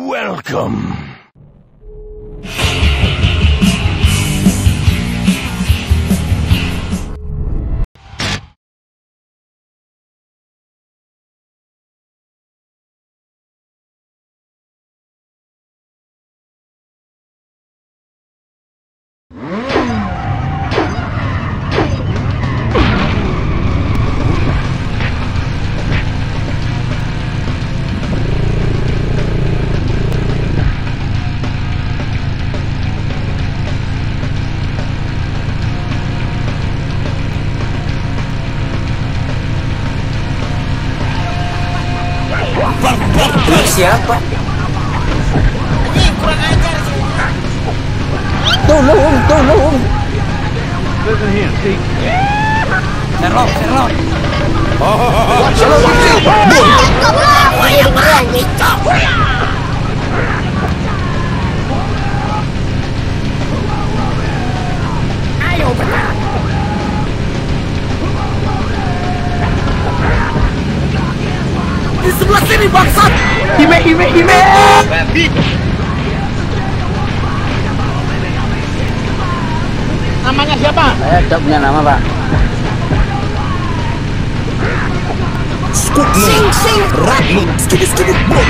Welcome. Siapa? Ini kurang ajar sih. Tolong. Listen here, see. Sherlock. Ayo bergerak. Di sebelah sini bangsat. Hime. Namanya siapa? Saya tidak punya nama, Pak. Sing. Ragnu, skidit, boom.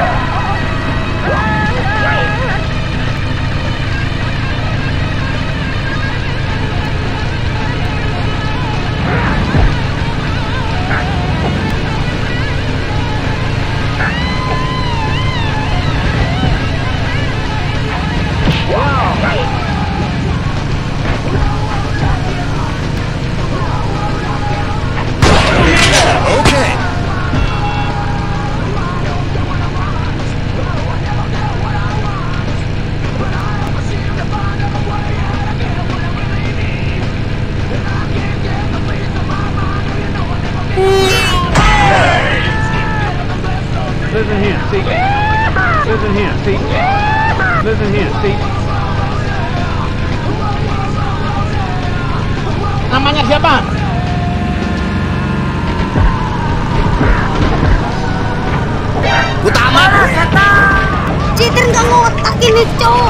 Listen here, see. Listen here, see. Namanya siapa? Utama. Citer nggak ngotak ini, Cok.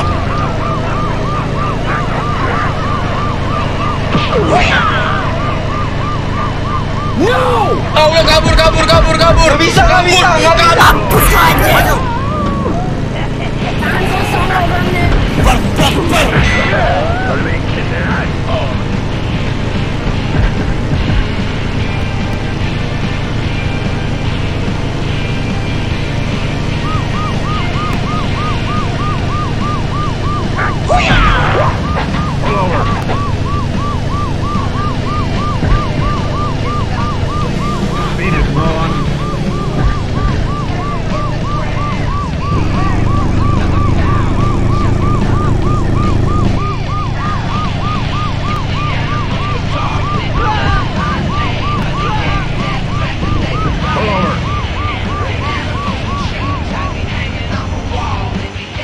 No! Oh, udah kabur. Gak bisa.